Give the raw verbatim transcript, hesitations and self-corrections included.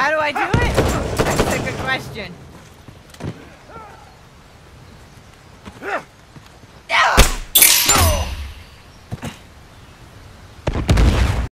How do I do it? That's a good question.